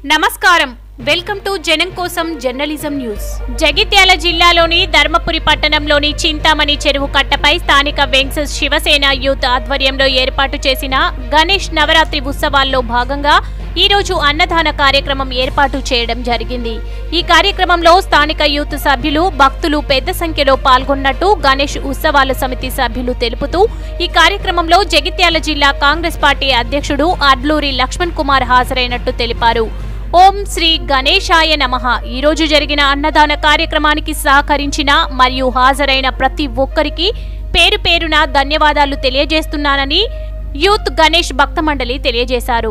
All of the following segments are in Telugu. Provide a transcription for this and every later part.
నమస్కారం వెల్కమ్ టు జనం కోసం జర్నలిజం న్యూస్। జగిత్యాల జిల్లాలోని ధర్మపురి పట్టణంలోని చింతామణి చెరువు కట్టపై స్థానిక వెంకస్ శివసేన యూత్ ఆధ్వర్యంలో ఏర్పాటు చేసిన గణేష్ నవరాత్రి ఉత్సవాల్లో భాగంగా ఈ రోజు అన్నదాన కార్యక్రమం ఏర్పాటు చేయడం జరిగింది। ఈ కార్యక్రమంలో స్థానిక యూత్ సభ్యులు భక్తులు పెద్ద సంఖ్యలో పాల్గొన్నట్టు గణేష్ ఉత్సవాల సమితి సభ్యులు తెలుపుతూ ఈ కార్యక్రమంలో జగిత్యాల జిల్లా కాంగ్రెస్ పార్టీ అధ్యక్షుడు అడ్లూరి లక్ష్మణ్ కుమార్ హాజరైనట్టు తెలిపారు। ఓం శ్రీ గణేశాయ నమః। ఈ రోజు జరిగిన అన్నదాన కార్యక్రమానికి సహకరించిన మరియు హాజరైన ప్రతి ఒక్కరికి పేరు పేరున ధన్యవాదాలు తెలియజేస్తున్నానని యూత్ గణేష్ భక్త మండలి తెలియజేశారు।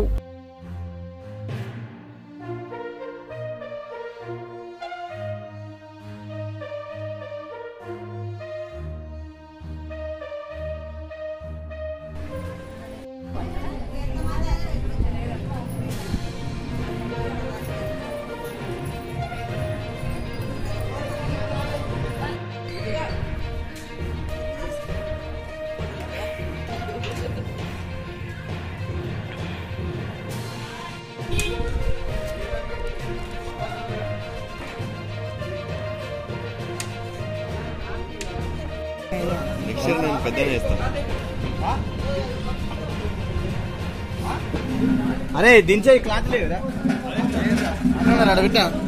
నెక్స్ట్ ఇయర్ నేను పెద్దగా చేస్తాను। అరే దించే క్లాత్ లేదురా అడగటా।